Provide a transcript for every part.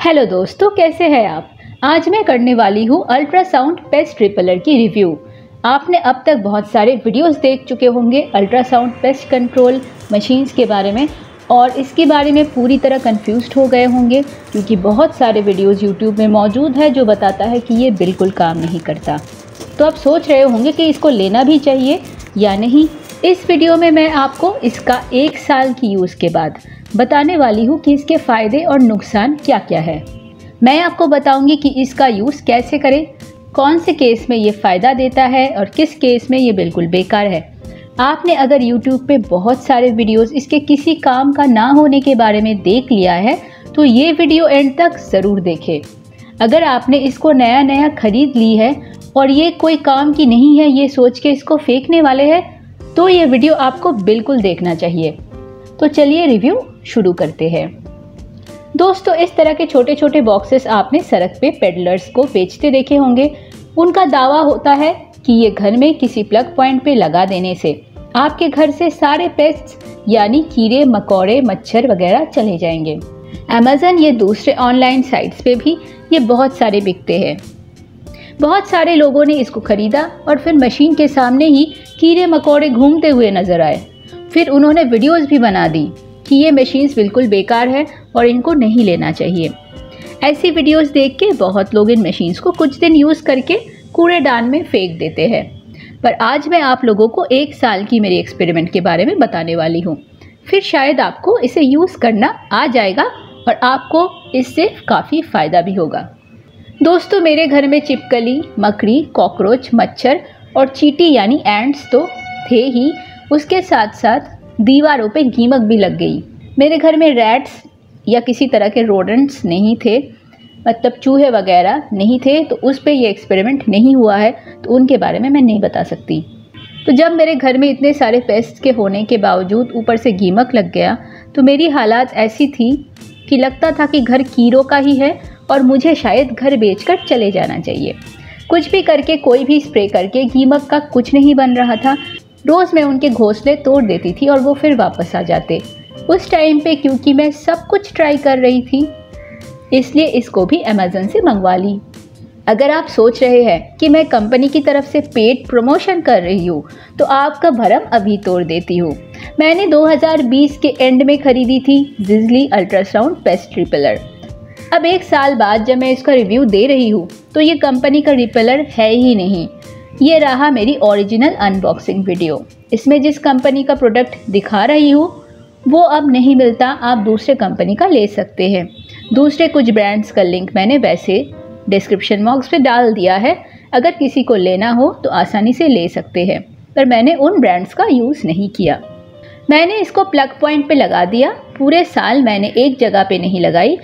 Hello दोस्तों, कैसे हैं आप। आज मैं करने वाली हूँ अल्ट्रासाउंड पेस्ट रिपेलर की रिव्यू। आपने अब तक बहुत सारे वीडियोस देख चुके होंगे अल्ट्रासाउंड पेस्ट कंट्रोल मशीन्स के बारे में और इसके बारे में पूरी तरह कंफ्यूज्ड हो गए होंगे क्योंकि बहुत सारे वीडियोस यूट्यूब में मौजूद है जो बताता है कि ये बिल्कुल काम नहीं करता। तो आप सोच रहे होंगे कि इसको लेना भी चाहिए या नहीं। इस वीडियो में मैं आपको इसका 1 साल की यूज़ के बाद बताने वाली हूँ कि इसके फ़ायदे और नुकसान क्या क्या है। मैं आपको बताऊंगी कि इसका यूज़ कैसे करें, कौन से केस में ये फ़ायदा देता है और किस केस में ये बिल्कुल बेकार है। आपने अगर YouTube पे बहुत सारे वीडियोस इसके किसी काम का ना होने के बारे में देख लिया है तो ये वीडियो एंड तक ज़रूर देखें। अगर आपने इसको नया खरीद ली है और ये कोई काम की नहीं है, ये सोच के इसको फेंकने वाले हैं, तो ये वीडियो आपको बिल्कुल देखना चाहिए। तो चलिए रिव्यू शुरू करते हैं। दोस्तों, इस तरह के छोटे छोटे बॉक्सेस आपने सड़क पे पेडलर्स को बेचते देखे होंगे। उनका दावा होता है कि ये घर में किसी प्लग पॉइंट पे लगा देने से आपके घर से सारे पेस्ट्स यानी कीड़े मकोड़े मच्छर वगैरह चले जाएंगे। अमेज़न ये दूसरे ऑनलाइन साइट्स पे भी ये बहुत सारे बिकते हैं। बहुत सारे लोगों ने इसको खरीदा और फिर मशीन के सामने ही कीड़े मकोड़े घूमते हुए नजर आए। फिर उन्होंने वीडियोस भी बना दी कि ये मशीन्स बिल्कुल बेकार है और इनको नहीं लेना चाहिए। ऐसी वीडियोस देख के बहुत लोग इन मशीन्स को कुछ दिन यूज़ करके कूड़ेदान में फेंक देते हैं। पर आज मैं आप लोगों को 1 साल की मेरी एक्सपेरिमेंट के बारे में बताने वाली हूँ। फिर शायद आपको इसे यूज़ करना आ जाएगा और आपको इससे काफ़ी फ़ायदा भी होगा। दोस्तों, मेरे घर में छिपकली, मकड़ी, कॉकरोच, मच्छर और चींटी यानी एंट्स तो थे ही, उसके साथ साथ दीवारों पे दीमक भी लग गई। मेरे घर में रैट्स या किसी तरह के रोडेंट्स नहीं थे, मतलब चूहे वगैरह नहीं थे, तो उस पे ये एक्सपेरिमेंट नहीं हुआ है, तो उनके बारे में मैं नहीं बता सकती। तो जब मेरे घर में इतने सारे पेस्ट के होने के बावजूद ऊपर से दीमक लग गया तो मेरी हालात ऐसी थी कि लगता था कि घर कीड़ों का ही है और मुझे शायद घर बेचकर चले जाना चाहिए। कुछ भी करके, कोई भी स्प्रे करके दीमक का कुछ नहीं बन रहा था। रोज़ मैं उनके घोंसले तोड़ देती थी और वो फिर वापस आ जाते। उस टाइम पे क्योंकि मैं सब कुछ ट्राई कर रही थी इसलिए इसको भी अमेज़न से मंगवा ली। अगर आप सोच रहे हैं कि मैं कंपनी की तरफ से पेड प्रमोशन कर रही हूँ तो आपका भरम अभी तोड़ देती हूँ। मैंने 2020 के एंड में खरीदी थी जिज़ली अल्ट्रासाउंड पेस्ट रिपेलर। अब 1 साल बाद जब मैं इसका रिव्यू दे रही हूँ तो ये कंपनी का रिपेलर है ही नहीं। ये रहा मेरी ओरिजिनल अनबॉक्सिंग वीडियो। इसमें जिस कंपनी का प्रोडक्ट दिखा रही हूँ वो अब नहीं मिलता, आप दूसरे कंपनी का ले सकते हैं। दूसरे कुछ ब्रांड्स का लिंक मैंने वैसे डिस्क्रिप्शन बॉक्स में डाल दिया है, अगर किसी को लेना हो तो आसानी से ले सकते हैं, पर मैंने उन ब्रांड्स का यूज़ नहीं किया। मैंने इसको प्लग पॉइंट पे लगा दिया। पूरे साल मैंने एक जगह पे नहीं लगाई।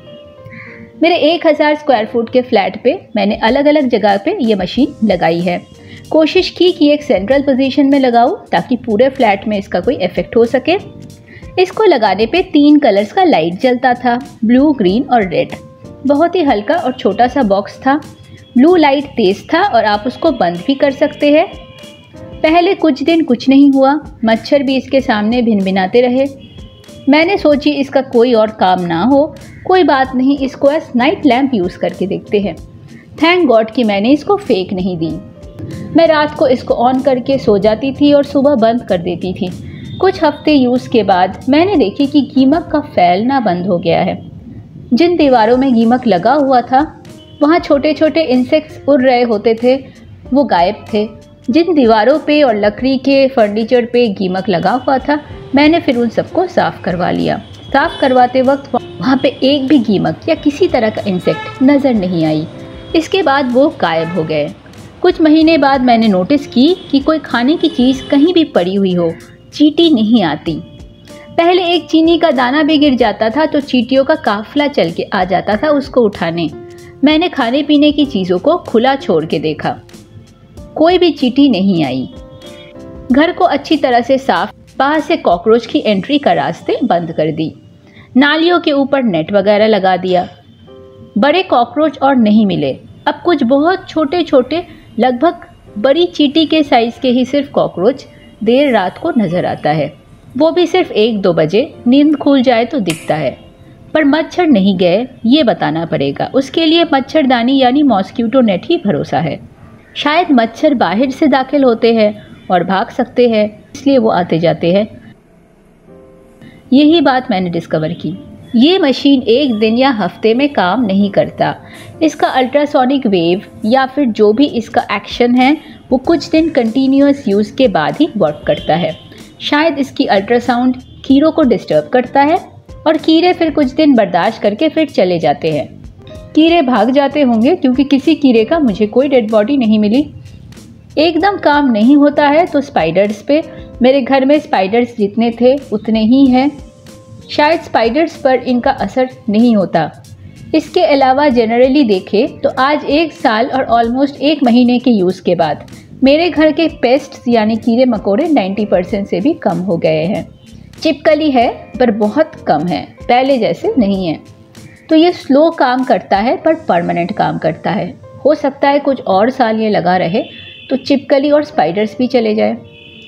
मेरे 1000 स्क्वायर फुट के फ्लैट पे मैंने अलग अलग जगह पे ये मशीन लगाई है। कोशिश की कि एक सेंट्रल पोजीशन में लगाऊं ताकि पूरे फ्लैट में इसका कोई इफेक्ट हो सके। इसको लगाने पे 3 कलर्स का लाइट जलता था, ब्लू, ग्रीन और रेड। बहुत ही हल्का और छोटा सा बॉक्स था। ब्लू लाइट तेज था और आप उसको बंद भी कर सकते हैं। पहले कुछ दिन कुछ नहीं हुआ, मच्छर भी इसके सामने भिनभिनाते रहे। मैंने सोची इसका कोई और काम ना हो, कोई बात नहीं, इसको एज नाइट लैम्प यूज़ करके देखते हैं। थैंक गॉड कि मैंने इसको फेंक नहीं दी। मैं रात को इसको ऑन करके सो जाती थी और सुबह बंद कर देती थी। कुछ हफ्ते यूज़ के बाद मैंने देखी कि दीमक का फैलना बंद हो गया है। जिन दीवारों में दीमक लगा हुआ था वहाँ छोटे छोटे इंसेक्ट्स उड़ रहे होते थे, वो गायब थे। जिन दीवारों पे और लकड़ी के फर्नीचर पे दीमक लगा हुआ था मैंने फिर उन सबको साफ़ करवा लिया। साफ़ करवाते वक्त वहाँ पे एक भी दीमक या किसी तरह का इंसेक्ट नज़र नहीं आई। इसके बाद वो गायब हो गए। कुछ महीने बाद मैंने नोटिस की कि कोई खाने की चीज़ कहीं भी पड़ी हुई हो, चींटी नहीं आती। पहले एक चीनी का दाना भी गिर जाता था तो चींटियों का काफिला चल के आ जाता था उसको उठाने। मैंने खाने पीने की चीज़ों को खुला छोड़ के देखा, कोई भी चींटी नहीं आई। घर को अच्छी तरह से साफ, बाहर से कॉकरोच की एंट्री का रास्ते बंद कर दी। नालियों के ऊपर नेट वगैरह लगा दिया। बड़े कॉकरोच और नहीं मिले। अब कुछ बहुत छोटे छोटे, लगभग बड़ी चींटी के साइज़ के ही सिर्फ कॉकरोच देर रात को नज़र आता है। वो भी सिर्फ 1-2 बजे नींद खुल जाए तो दिखता है। पर मच्छर नहीं गए ये बताना पड़ेगा। उसके लिए मच्छरदानी यानी मॉस्किटो नेट ही भरोसा है। शायद मच्छर बाहर से दाखिल होते हैं और भाग सकते हैं, इसलिए वो आते जाते हैं। यही बात मैंने डिस्कवर की। ये मशीन एक दिन या हफ्ते में काम नहीं करता। इसका अल्ट्रासोनिक वेव या फिर जो भी इसका एक्शन है वो कुछ दिन कंटिन्यूअस यूज़ के बाद ही वर्क करता है। शायद इसकी अल्ट्रासाउंड कीड़ों को डिस्टर्ब करता है और कीड़े फिर कुछ दिन बर्दाश्त करके फिर चले जाते हैं। कीड़े भाग जाते होंगे क्योंकि किसी कीड़े का मुझे कोई डेड बॉडी नहीं मिली। एकदम काम नहीं होता है तो स्पाइडर्स पे, मेरे घर में स्पाइडर्स जितने थे उतने ही हैं। शायद स्पाइडर्स पर इनका असर नहीं होता। इसके अलावा जनरली देखें तो आज 1 साल और ऑलमोस्ट 1 महीने के यूज़ के बाद मेरे घर के पेस्ट्स यानी कीड़े मकोड़े 90% से भी कम हो गए हैं। छिपकली है पर बहुत कम है, पहले जैसे नहीं है। तो ये स्लो काम करता है पर परमानेंट काम करता है। हो सकता है कुछ और साल ये लगा रहे तो छिपकली और स्पाइडर्स भी चले जाए।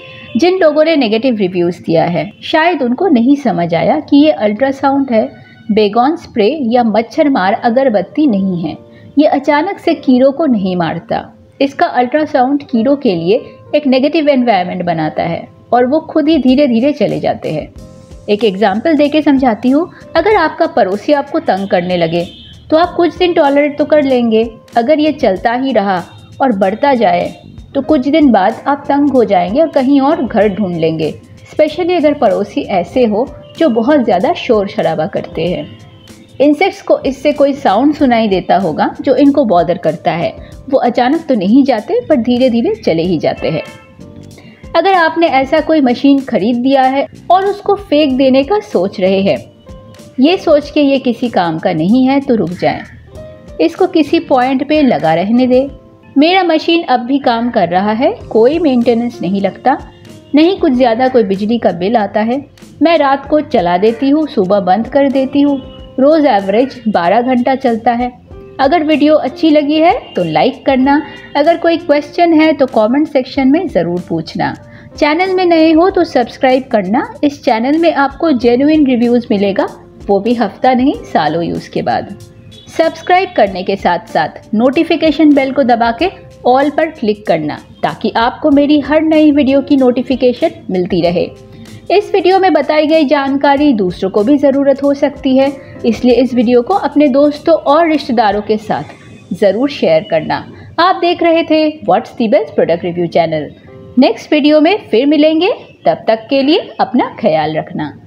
जिन लोगों ने नेगेटिव रिव्यूज़ दिया है शायद उनको नहीं समझ आया कि ये अल्ट्रासाउंड है, बेगॉन स्प्रे या मच्छर मार अगरबत्ती नहीं है। ये अचानक से कीड़ों को नहीं मारता। इसका अल्ट्रासाउंड कीड़ों के लिए एक नेगेटिव एनवायरनमेंट बनाता है और वो खुद ही धीरे धीरे चले जाते हैं। एक एग्जाम्पल देके समझाती हूँ। अगर आपका पड़ोसी आपको तंग करने लगे तो आप कुछ दिन टॉलरेट तो कर लेंगे। अगर ये चलता ही रहा और बढ़ता जाए तो कुछ दिन बाद आप तंग हो जाएंगे और कहीं और घर ढूंढ लेंगे। स्पेशली अगर पड़ोसी ऐसे हो जो बहुत ज़्यादा शोर शराबा करते हैं। इंसेक्ट्स को इससे कोई साउंड सुनाई देता होगा जो इनको बॉदर करता है। वो अचानक तो नहीं जाते पर धीरे धीरे चले ही जाते हैं। अगर आपने ऐसा कोई मशीन खरीद दिया है और उसको फेंक देने का सोच रहे हैं, ये सोच के ये किसी काम का नहीं है तो रुक जाएं। इसको किसी पॉइंट पे लगा रहने दे। मेरा मशीन अब भी काम कर रहा है, कोई मेंटेनेंस नहीं लगता, नहीं कुछ ज़्यादा कोई बिजली का बिल आता है। मैं रात को चला देती हूँ, सुबह बंद कर देती हूँ। रोज़ एवरेज 12 घंटा चलता है। अगर वीडियो अच्छी लगी है तो लाइक करना। अगर कोई क्वेश्चन है तो कमेंट सेक्शन में ज़रूर पूछना। चैनल में नए हो तो सब्सक्राइब करना। इस चैनल में आपको जेन्युइन रिव्यूज़ मिलेगा, वो भी हफ्ता नहीं सालों यूज़ के बाद। सब्सक्राइब करने के साथ साथ नोटिफिकेशन बेल को दबा के ऑल पर क्लिक करना ताकि आपको मेरी हर नई वीडियो की नोटिफिकेशन मिलती रहे। इस वीडियो में बताई गई जानकारी दूसरों को भी ज़रूरत हो सकती है, इसलिए इस वीडियो को अपने दोस्तों और रिश्तेदारों के साथ ज़रूर शेयर करना। आप देख रहे थे what's the best product review channel. Next video में फिर मिलेंगे, तब तक के लिए अपना ख्याल रखना।